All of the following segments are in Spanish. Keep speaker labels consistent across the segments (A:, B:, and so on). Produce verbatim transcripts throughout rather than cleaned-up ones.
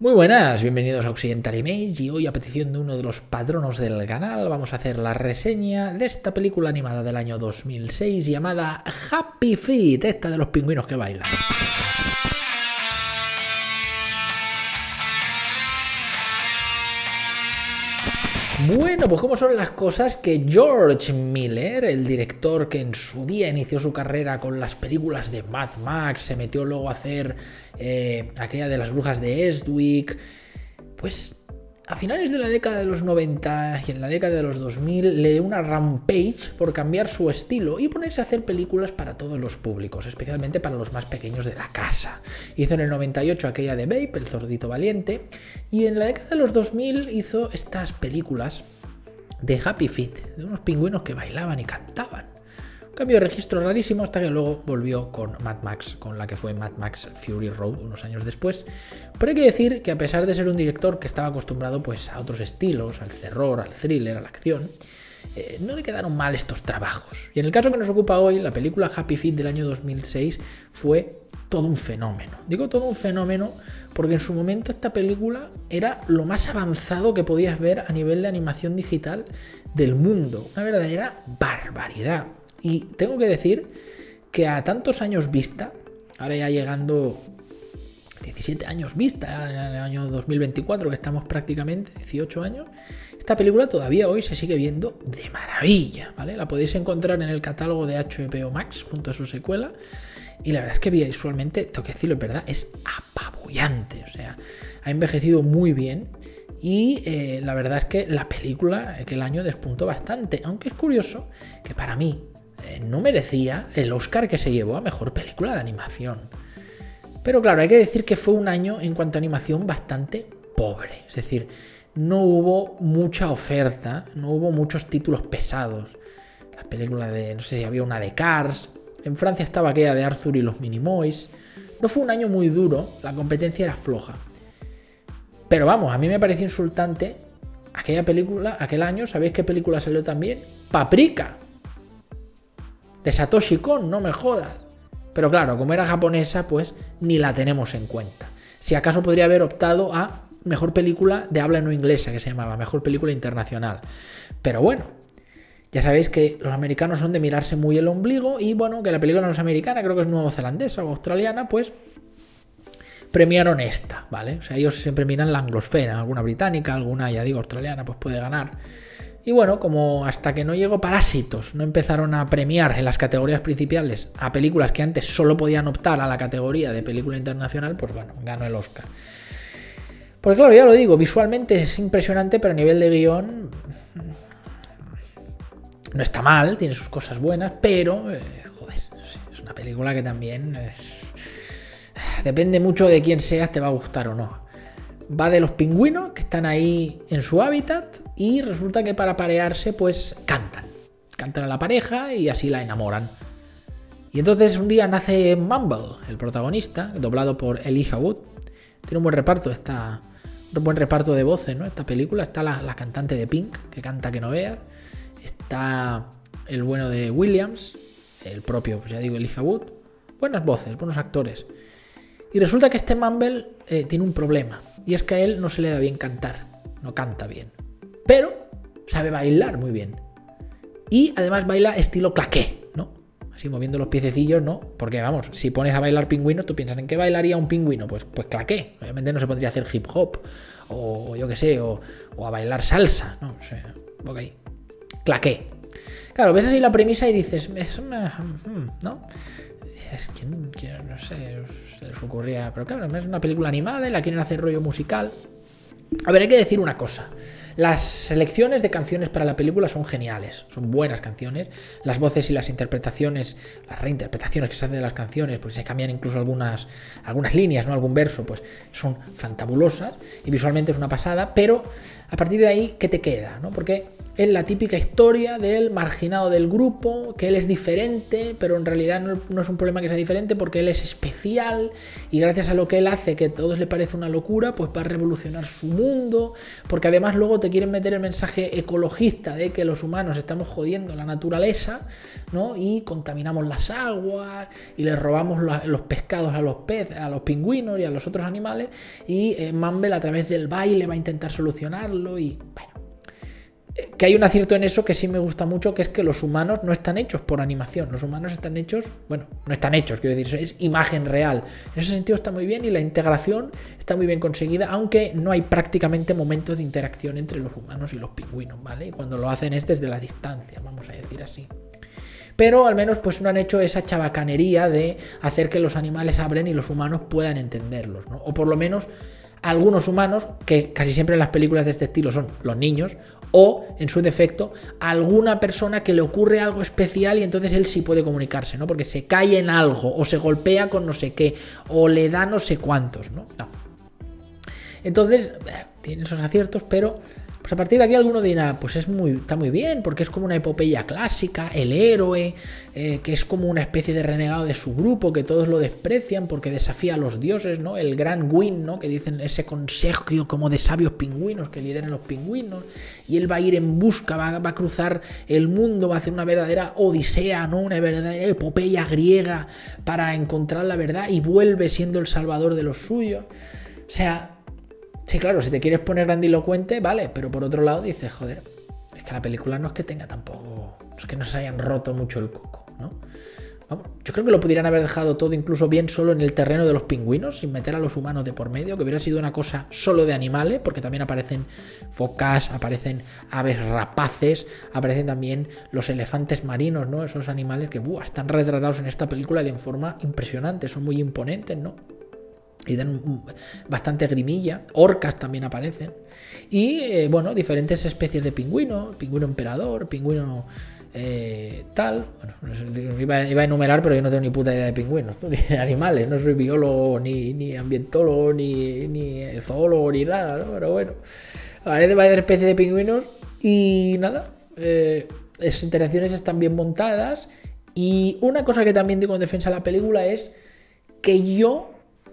A: Muy buenas, bienvenidos a Occidental Image y hoy a petición de uno de los patronos del canal vamos a hacer la reseña de esta película animada del año dos mil seis llamada Happy Feet, esta de los pingüinos que bailan. Bueno, pues cómo son las cosas que George Miller, el director que en su día inició su carrera con las películas de Mad Max, se metió luego a hacer eh, aquella de las brujas de Eastwick, pues a finales de la década de los noventa y en la década de los dos mil le dio una rampage por cambiar su estilo y ponerse a hacer películas para todos los públicos, especialmente para los más pequeños de la casa. Hizo en el noventa y ocho aquella de Babe, el zordito valiente, y en la década de los dos mil hizo estas películas de Happy Feet, de unos pingüinos que bailaban y cantaban. Un cambio de registro rarísimo hasta que luego volvió con Mad Max, con la que fue Mad Max Fury Road unos años después. Pero hay que decir que a pesar de ser un director que estaba acostumbrado pues, a otros estilos, al terror, al thriller, a la acción, eh, no le quedaron mal estos trabajos. Y en el caso que nos ocupa hoy, la película Happy Feet del año dos mil seis fue todo un fenómeno. Digo todo un fenómeno porque en su momento esta película era lo más avanzado que podías ver a nivel de animación digital del mundo. Una verdadera barbaridad. Y tengo que decir que a tantos años vista, ahora ya llegando diecisiete años vista, en el año dos mil veinticuatro que estamos prácticamente, dieciocho años, esta película todavía hoy se sigue viendo de maravilla, ¿vale? La podéis encontrar en el catálogo de H B O Max junto a su secuela y la verdad es que visualmente, tengo que decirlo, es verdad, es apabullante, o sea, ha envejecido muy bien. Y eh, la verdad es que la película aquel año despuntó bastante, aunque es curioso que para mí eh, no merecía el Oscar que se llevó a Mejor Película de Animación. Pero claro, hay que decir que fue un año en cuanto a animación bastante pobre, es decir, no hubo mucha oferta, no hubo muchos títulos pesados. Las películas de, no sé si había una de Cars, en Francia estaba aquella de Arthur y los Minimoys. No fue un año muy duro, la competencia era floja. Pero vamos, a mí me pareció insultante aquella película, aquel año, ¿sabéis qué película salió también? Paprika, de Satoshi Kon, no me jodas. Pero claro, como era japonesa, pues ni la tenemos en cuenta. Si acaso podría haber optado a Mejor Película de Habla No Inglesa, que se llamaba Mejor Película Internacional. Pero bueno, ya sabéis que los americanos son de mirarse muy el ombligo y bueno, que la película no es americana, creo que es neozelandesa o australiana, pues premiaron esta, ¿vale? O sea, ellos siempre miran la anglosfera, alguna británica, alguna, ya digo, australiana, pues puede ganar. Y bueno, como hasta que no llegó Parásitos, no empezaron a premiar en las categorías principales a películas que antes solo podían optar a la categoría de película internacional, pues bueno, ganó el Oscar. Porque claro, ya lo digo, visualmente es impresionante, pero a nivel de guión no está mal, tiene sus cosas buenas, pero, eh, joder, es una película que también... Eh, depende mucho de quién seas, te va a gustar o no. Va de los pingüinos que están ahí en su hábitat y resulta que para parearse pues cantan. Cantan a la pareja y así la enamoran. Y entonces un día nace Mumble, el protagonista, doblado por Elijah Wood. Tiene un buen reparto, está, un buen reparto de voces, ¿no? Esta película está la, la cantante de Pink, que canta que no veas. Está el bueno de Williams, el propio, pues ya digo, Elijah Wood. Buenas voces, buenos actores. Y resulta que este Mumble eh, tiene un problema, y es que a él no se le da bien cantar, no canta bien, pero sabe bailar muy bien. Y además baila estilo claqué, ¿no? Así moviendo los piececillos, ¿no? Porque vamos, si pones a bailar pingüinos, tú piensas, ¿en qué bailaría un pingüino? Pues, pues claqué. Obviamente no se podría hacer hip hop, o, o yo qué sé, o, o a bailar salsa, ¿no? O sea, ok, claqué. Claro, ves así la premisa y dices, ¿no? Es que no sé, se les ocurría, pero claro, es una película animada y la quieren hacer rollo musical. A ver, hay que decir una cosa. Las selecciones de canciones para la película son geniales, son buenas canciones. Las voces y las interpretaciones, las reinterpretaciones que se hacen de las canciones, porque se cambian incluso algunas, algunas líneas, ¿no? Algún verso, pues son fantabulosas y visualmente es una pasada, pero a partir de ahí, ¿qué te queda? ¿No? Porque es la típica historia del marginado del grupo, que él es diferente, pero en realidad no, no es un problema que sea diferente porque él es especial y gracias a lo que él hace, que a todos le parece una locura, pues va a revolucionar su mundo, porque además luego te quieren meter el mensaje ecologista de que los humanos estamos jodiendo la naturaleza, ¿no? Y contaminamos las aguas y les robamos los, los pescados a los peces, a los pingüinos y a los otros animales, y eh, Marvel a través del baile va a intentar solucionarlo y bueno. Que hay un acierto en eso que sí me gusta mucho, que es que los humanos no están hechos por animación, los humanos están hechos, bueno, no están hechos, quiero decir, es imagen real. En ese sentido está muy bien y la integración está muy bien conseguida, aunque no hay prácticamente momentos de interacción entre los humanos y los pingüinos, ¿vale? Y cuando lo hacen es desde la distancia, vamos a decir así. Pero al menos pues no han hecho esa chabacanería de hacer que los animales hablen y los humanos puedan entenderlos, ¿no? O por lo menos algunos humanos, que casi siempre en las películas de este estilo son los niños, o, en su defecto, alguna persona que le ocurre algo especial y entonces él sí puede comunicarse, ¿no? Porque se cae en algo, o se golpea con no sé qué, o le da no sé cuántos, ¿no? No. Entonces, eh, tiene esos aciertos, pero pues a partir de aquí alguno dirá, pues es muy, está muy bien, porque es como una epopeya clásica, el héroe, eh, que es como una especie de renegado de su grupo, que todos lo desprecian porque desafía a los dioses, ¿no? El gran Gwyn, ¿no? Que dicen ese consejo como de sabios pingüinos que lideran los pingüinos, y él va a ir en busca, va, va a cruzar el mundo, va a hacer una verdadera odisea, ¿no? Una verdadera epopeya griega para encontrar la verdad, y vuelve siendo el salvador de los suyos. O sea, sí, claro, si te quieres poner grandilocuente, vale, pero por otro lado dices, joder, es que la película no es que tenga tampoco, es que no se hayan roto mucho el coco, ¿no? Vamos, yo creo que lo pudieran haber dejado todo incluso bien solo en el terreno de los pingüinos, sin meter a los humanos de por medio, que hubiera sido una cosa solo de animales, porque también aparecen focas, aparecen aves rapaces, aparecen también los elefantes marinos, ¿no? Esos animales que buah, están retratados en esta película de forma impresionante, son muy imponentes, ¿no? Y dan bastante grimilla. Orcas también aparecen. Y, eh, bueno, diferentes especies de pingüino. Pingüino emperador, pingüino eh, tal. Bueno, iba, iba a enumerar, pero yo no tengo ni puta idea de pingüinos, ni de animales. No soy biólogo, ni, ni ambientólogo, ni, ni zoólogo, ni nada, ¿no? Pero bueno, hay varias especies de pingüinos. Y nada, eh, esas interacciones están bien montadas. Y una cosa que también digo en defensa de la película es que yo...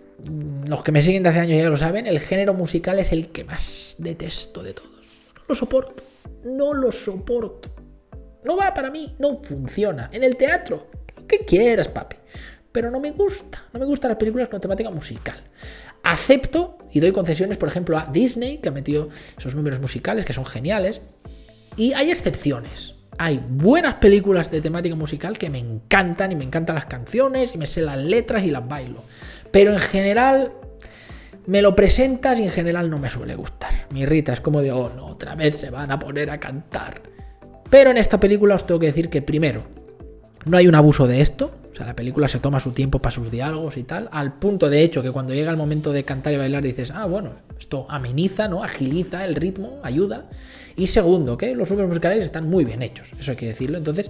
A: Los que me siguen de hace años ya lo saben, el género musical es el que más detesto de todos. No lo soporto, no lo soporto. No va para mí, no funciona. En el teatro, lo que quieras, papi. Pero no me gusta, no me gustan las películas con temática musical. Acepto y doy concesiones, por ejemplo, a Disney, que ha metido esos números musicales que son geniales. Y hay excepciones. Hay buenas películas de temática musical que me encantan y me encantan las canciones y me sé las letras y las bailo. Pero en general me lo presentas y en general no me suele gustar. Me irrita, es como de, oh no, otra vez se van a poner a cantar. Pero en esta película os tengo que decir que primero, no hay un abuso de esto. O sea, la película se toma su tiempo para sus diálogos y tal. Al punto de hecho que cuando llega el momento de cantar y bailar dices, ah bueno, esto ameniza, ¿no? Agiliza el ritmo, ayuda. Y segundo, que los números musicales están muy bien hechos, eso hay que decirlo. Entonces,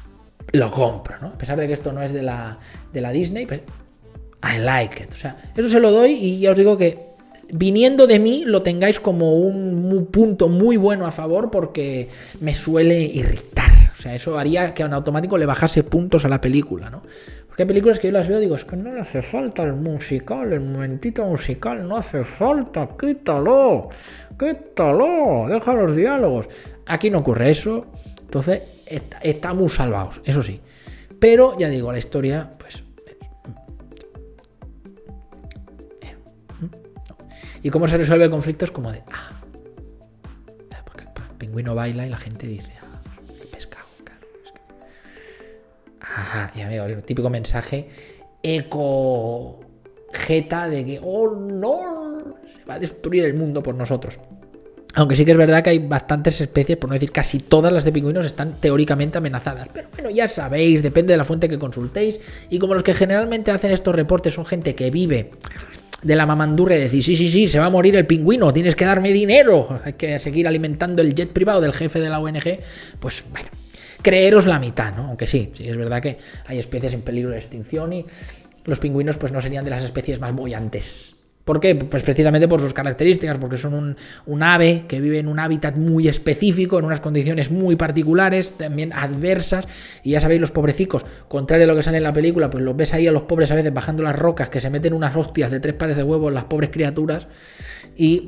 A: lo compro, ¿no? A pesar de que esto no es de la, de la Disney, pues I like it. O sea, eso se lo doy y ya os digo que viniendo de mí lo tengáis como un punto muy bueno a favor porque me suele irritar. O sea, eso haría que en automático le bajase puntos a la película, ¿no? Porque hay películas que yo las veo y digo, es que no le hace falta el musical, el momentito musical, no hace falta, quítalo, quítalo, deja los diálogos. Aquí no ocurre eso, entonces está, estamos salvados, eso sí. Pero ya digo, la historia, pues... ¿Y cómo se resuelve el conflicto? Es como de, ah, porque el pingüino baila y la gente dice, ah, qué pescado, claro. Es que... Ajá, ya veo, el típico mensaje eco jeta de que, oh no, se va a destruir el mundo por nosotros. Aunque sí que es verdad que hay bastantes especies, por no decir casi todas las de pingüinos, están teóricamente amenazadas. Pero bueno, ya sabéis, depende de la fuente que consultéis. Y como los que generalmente hacen estos reportes son gente que vive de la mamandurria de decir, sí, sí, sí, se va a morir el pingüino, tienes que darme dinero, hay que seguir alimentando el jet privado del jefe de la O N G, pues bueno, creeros la mitad, ¿no? Aunque sí, sí es verdad que hay especies en peligro de extinción y los pingüinos pues no serían de las especies más boyantes. ¿Por qué? Pues precisamente por sus características, porque son un, un ave que vive en un hábitat muy específico, en unas condiciones muy particulares, también adversas, y ya sabéis, los pobrecicos, contrario a lo que sale en la película, pues los ves ahí a los pobres a veces bajando las rocas, que se meten unas hostias de tres pares de huevos las pobres criaturas, y bueno,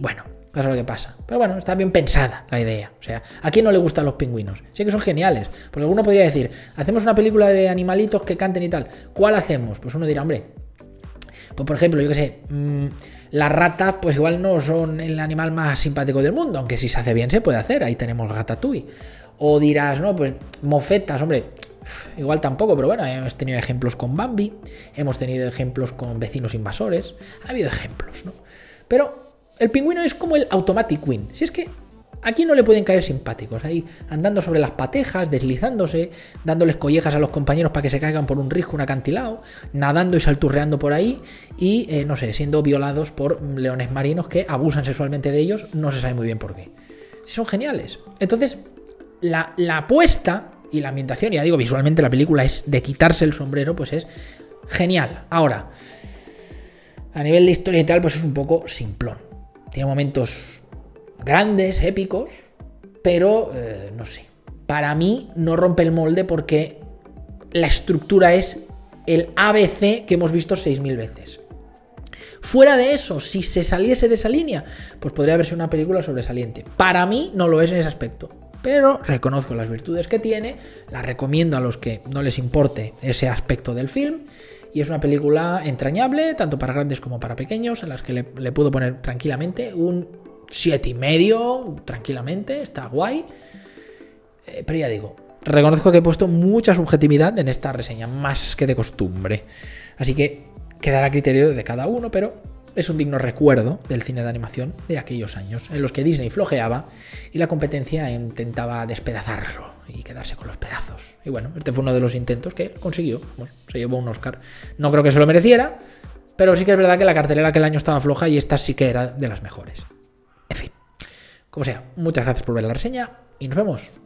A: Pasa lo que pasa. Pero bueno, está bien pensada la idea. O sea, ¿a quién no le gustan los pingüinos? Sí que son geniales. Porque alguno podría decir, hacemos una película de animalitos que canten y tal. ¿Cuál hacemos? Pues uno dirá, hombre, pues por ejemplo, yo qué sé, mmm, las ratas pues igual no son el animal más simpático del mundo, aunque si se hace bien se puede hacer. Ahí tenemos Ratatouille. O dirás, no, pues mofetas, hombre, igual tampoco, pero bueno, hemos tenido ejemplos con Bambi, hemos tenido ejemplos con Vecinos Invasores, ha habido ejemplos, ¿no? Pero el pingüino es como el automatic win. Si es que aquí no le pueden caer simpáticos, ahí andando sobre las patejas, deslizándose, dándoles collejas a los compañeros para que se caigan por un risco, un acantilado, nadando y salturreando por ahí y, eh, no sé, siendo violados por leones marinos que abusan sexualmente de ellos, no se sabe muy bien por qué. Sí, son geniales. Entonces, la, la apuesta y la ambientación, ya digo, visualmente la película es de quitarse el sombrero, pues es genial. Ahora, a nivel de historia y tal, pues es un poco simplón. Tiene momentos grandes, épicos, pero eh, no sé. Para mí no rompe el molde porque la estructura es el A B C que hemos visto seis mil veces. Fuera de eso, si se saliese de esa línea, pues podría haber sido una película sobresaliente. Para mí no lo es en ese aspecto, pero reconozco las virtudes que tiene, la recomiendo a los que no les importe ese aspecto del film, y es una película entrañable, tanto para grandes como para pequeños, en las que le, le puedo poner tranquilamente un siete y medio, tranquilamente, está guay, eh, pero ya digo, reconozco que he puesto mucha subjetividad en esta reseña, más que de costumbre, así que quedará a criterio de cada uno, pero es un digno recuerdo del cine de animación de aquellos años, en los que Disney flojeaba y la competencia intentaba despedazarlo y quedarse con los pedazos. Y bueno, este fue uno de los intentos que consiguió, bueno, se llevó un Oscar. No creo que se lo mereciera, pero sí que es verdad que la cartelera aquel año estaba floja y esta sí que era de las mejores. En fin, como sea, muchas gracias por ver la reseña y nos vemos